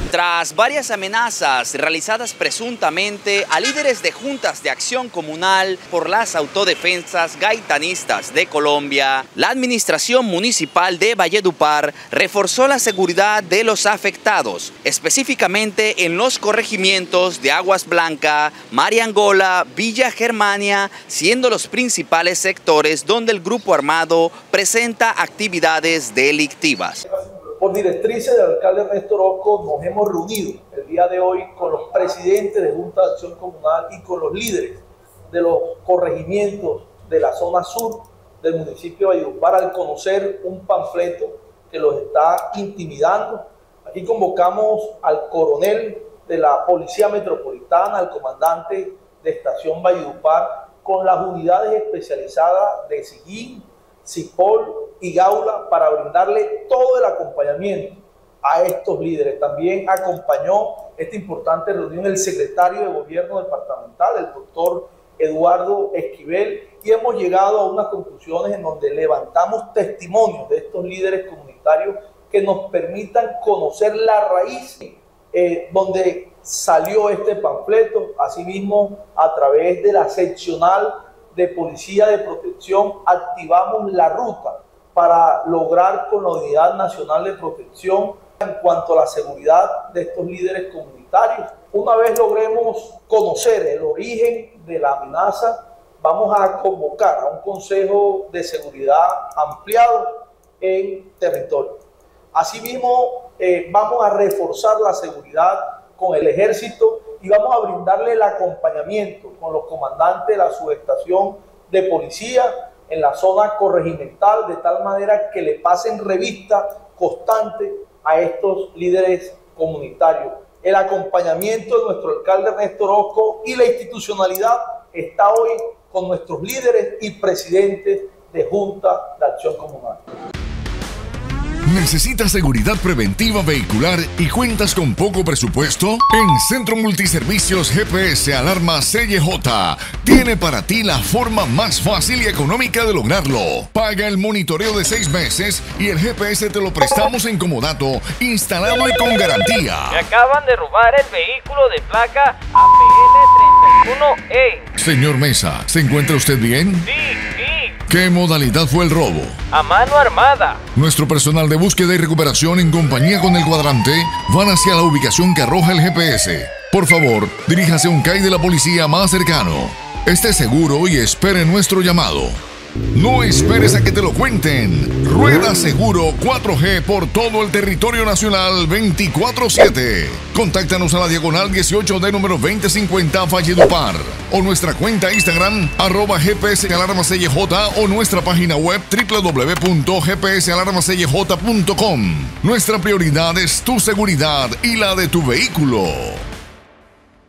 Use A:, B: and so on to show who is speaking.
A: Tras varias amenazas realizadas presuntamente a líderes de juntas de acción comunal por las autodefensas gaitanistas de Colombia, la administración municipal de Valledupar reforzó la seguridad de los afectados, específicamente en los corregimientos de Aguas Blancas, Mariangola, Villa Germania, siendo los principales sectores donde el grupo armado presenta actividades delictivas.
B: Por directrices del alcalde Ernesto Orozco nos hemos reunido el día de hoy con los presidentes de Junta de Acción Comunal y con los líderes de los corregimientos de la zona sur del municipio de Valledupar al conocer un panfleto que los está intimidando. Aquí convocamos al coronel de la Policía Metropolitana, al comandante de Estación Valledupar, con las unidades especializadas de SIGIN, CIPOL y Gaula para brindarle todo el acompañamiento a estos líderes. También acompañó esta importante reunión el secretario de Gobierno departamental, el doctor Eduardo Esquivel, y hemos llegado a unas conclusiones en donde levantamos testimonios de estos líderes comunitarios que nos permitan conocer la raíz donde salió este panfleto. Asimismo, a través de la seccional de Policía de Protección activamos la ruta para lograr con la Unidad Nacional de Protección en cuanto a la seguridad de estos líderes comunitarios. Una vez logremos conocer el origen de la amenaza, vamos a convocar a un Consejo de Seguridad ampliado en territorio. Asimismo, vamos a reforzar la seguridad con el Ejército y vamos a brindarle el acompañamiento con los comandantes de la subestación de policía en la zona corregimental, de tal manera que le pasen revista constante a estos líderes comunitarios. El acompañamiento de nuestro alcalde Ernesto Orozco y la institucionalidad está hoy con nuestros líderes y presidentes de Junta de Acción Comunal.
C: ¿Necesitas seguridad preventiva vehicular y cuentas con poco presupuesto? En Centro Multiservicios GPS Alarma CJ tiene para ti la forma más fácil y económica de lograrlo. Paga el monitoreo de 6 meses y el GPS te lo prestamos en comodato, instalado y con garantía.
D: Me acaban de robar el vehículo de placa APN 31E.
C: Señor Mesa, ¿se encuentra usted bien?
D: Sí.
C: ¿Qué modalidad fue el robo?
D: A mano armada.
C: Nuestro personal de búsqueda y recuperación en compañía con el cuadrante van hacia la ubicación que arroja el GPS. Por favor, diríjase a un CAI de la policía más cercano. Esté seguro y espere nuestro llamado. No esperes a que te lo cuenten. Rueda Seguro 4G por todo el territorio nacional 24/7. Contáctanos a la diagonal 18D número 2050 Valledupar o nuestra cuenta Instagram @GPS Alarma CJ o nuestra página web www.gpsalarmacj.com. Nuestra prioridad es tu seguridad y la de tu vehículo.